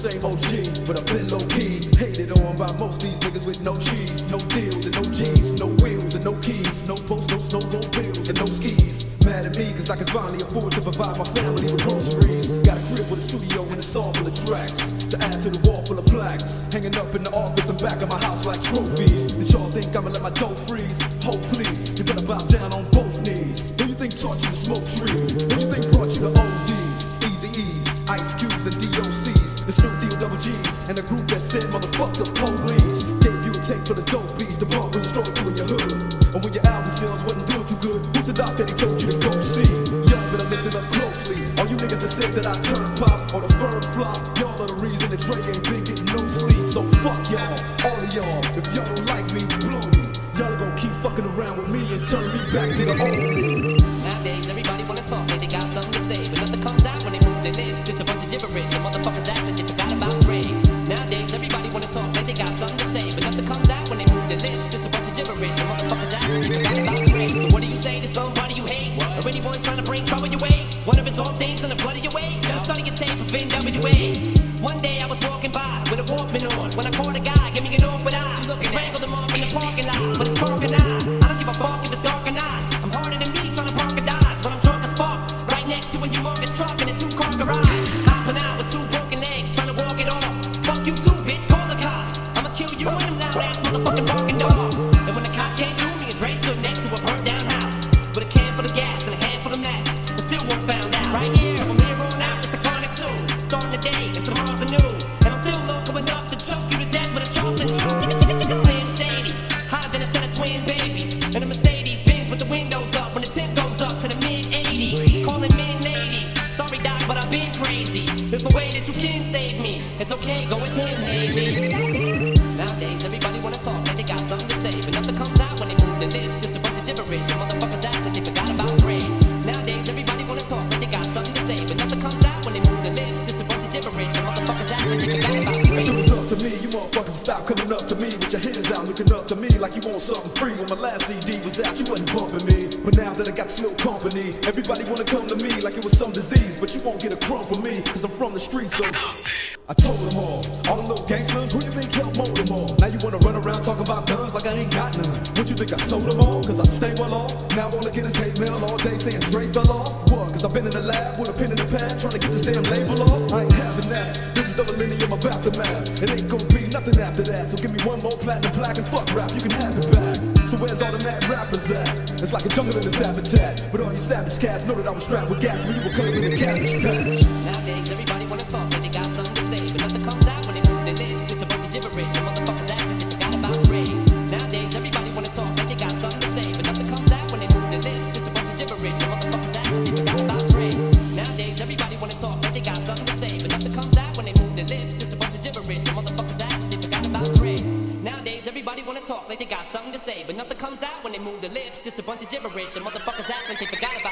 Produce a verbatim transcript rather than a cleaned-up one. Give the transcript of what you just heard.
same O G, but I've been low-key. Hated on by most these niggas with no cheese, no deals and no G's, no wheels and no keys, no posts, no snowmobiles and no skis. Mad at me cause I can finally afford to provide my family with groceries. Got a crib with a studio and a song full of tracks to add to the wall full of plaques, hanging up in the office and back of my house like trophies. Did y'all think I'ma let my dough freeze? Hold please, you better bow down on both knees. Who you think taught you to smoke trees? Who you think brought you to O Ds, Easy E's, Ice Cubes and D O C's, the Snoop Deal Double G's, and the group that said motherfuck the police. Gave you a tape for the dope beats, the bump when you started through in your hood. And when your album sales wasn't doing too good, who's the doc that he told you to go see? Y'all better listen up closely. All you niggas that said that I turn pop or the firm flop, y'all are the reason that Dre ain't been getting no sleep. So fuck y'all, all of y'all. If y'all don't like me, blow me. Y'all are gonna keep fucking around with me and turn me back to the old me. Nowadays everybody wanna talk like they got something to say, but nothing comes out when they move their lips. Just a bunch of gibberish and motherfuckers act like they forgot about Dre. Nowadays everybody wanna talk like they got something to say, but nothing comes out when they move their lips. Just a bunch of gibberish and motherfuckers act like they forgot about Dre. So what do you say to somebody you hate, what? Or anyone trying to bring trouble your way? One of his old things in the blood of your way. Just study your tape of N W A. One day I was walking by with a Walkman on when I caught a guy, give me an awkward eye. Strangled him off in the parking lot with his car and I. I don't give a fuck if it's dark or not. I'm harder than me trying to park a Dodge when I'm drunk as fuck, right next to a humongous truck in a two-car garage. Hopping out with two broken legs, trying to walk it off. Fuck you too, bitch, call the cops. I'ma kill you and them loud-ass motherfucking barking dogs. And when the cops came through, me and Dre stood next to a burnt-down house with a can full of gas and a handful of matches, but still weren't found out. Right here, from here on out, it's the Chronic two. Starting the day and tomorrow's the noon, and I'm still local enough to choke you to death with a Charleston chew. Chicka chicka chicka Slim Shady, hotter than a set of twin babies, and a Mercedes Benz with the windows up when the temp goes up to the mid eighties. Calling men ladies, sorry doc, but I've been crazy. There's no way that you can save me. It's okay, go with him, Haley. Nowadays everybody wanna talk like they got something to say, but nothing comes out when they move their lips. Just a bunch of gibberish and motherfuckers act like they forgot about Dre. Nowadays everybody wanna talk like they got something to say, but nothing comes out when they move their lips. Just a bunch of gibberish and motherfuckers act like they forgot about Dre. If it was up to me, you motherfuckers stop coming up to me with your hands out, looking up to me like you want something free. When my last C D was out, you wasn't bumping me, but now that I got slow company, everybody wanna come to me like it was some disease, but you won't get a crumb from me, cause I'm from the streets, so I told them all, all the little gangsters, who you think helped mold them all? Now you wanna run around talking about guns like I ain't got none. What you think I sold them all? Cause I stay well off. Now all I get is hate mail all day saying Dre fell off. What? Cause I've been in the lab with a pen in the pad trying to get this damn label off. I ain't having that. This is the millennium of aftermath. It ain't gonna be nothing after that. So give me one more platinum plaque and fuck rap, you can have it back. So where's all the mad rappers at? It's like a jungle in this habitat. But all you savage cats know that I was strapped with gas when you were coming in the cabbage patch. Nowadays everybody wanna talk like they got something to say, but nothing comes out when they move their lips. Just a bunch of gibberish and motherfuckers act like they forgot about Dre. Nowadays everybody wanna talk like they got something to say, but nothing comes out when they move their lips. Just a bunch of gibberish and motherfuckers act like they forgot about Dre. Nowadays everybody wanna talk like they got something to say, but nothing comes out when they move their lips. Just a bunch of gibberish and motherfuckers act like they forgot about Dre. Nowadays everybody wanna talk like they got something to say, but nothing comes out when they move their lips. Just a bunch of gibberish and motherfuckers act like they forgot about